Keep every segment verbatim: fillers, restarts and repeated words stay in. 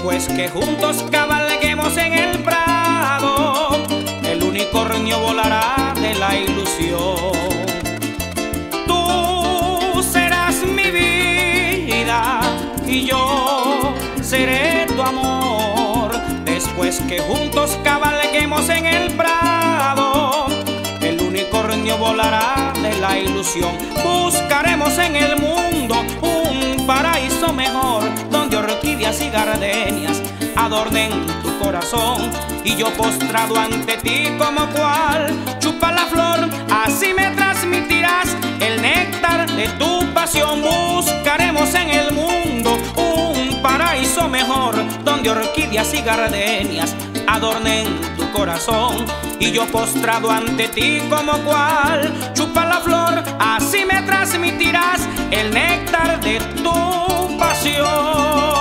Después que juntos cabalguemos en el prado, el unicornio volará de la ilusión. Tú serás mi vida y yo seré tu amor. Después que juntos cabalguemos en el prado, el unicornio volará de la ilusión. Buscaremos en el mundo un paraíso mejor, donde orquídeas y gardenias adornen tu corazón. Y yo postrado ante ti como cual chupa la flor, así me transmitirás el néctar de tu pasión. Buscaremos en el mundo un paraíso mejor, donde orquídeas y gardenias adornen tu corazón. Y yo postrado ante ti como cual chupa la flor, así me transmitirás el néctar de tu pasión.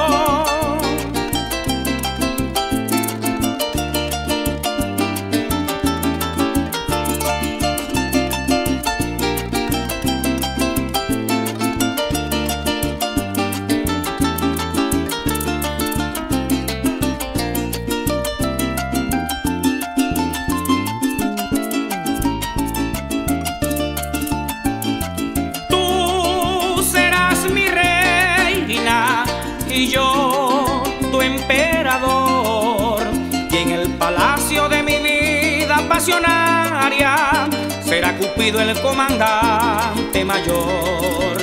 Y yo, tu emperador, y en el palacio de mi vida pasionaria será Cupido el comandante mayor.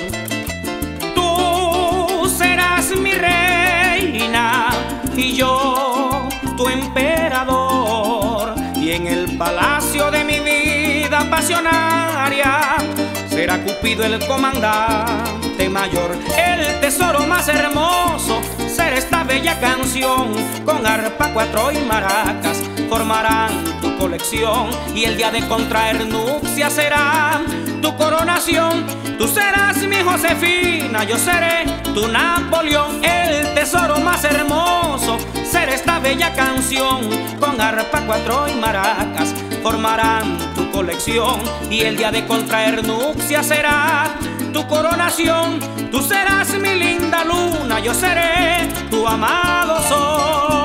Tú serás mi reina y yo, tu emperador, y en el palacio de mi vida pasionaria será Cupido el comandante mayor. El tesoro más hermoso será esta bella canción, con arpa, cuatro y maracas formarán tu colección. Y el día de contraer nupcias será tu coronación. Tú serás mi Josefina, yo seré tu Napoleón. El tesoro más hermoso será esta bella canción, con arpa, cuatro y maracas formarán tu colección. Y el día de contraer nupcias será tu coronación. Tú serás mi linda luna, yo seré tu amado sol.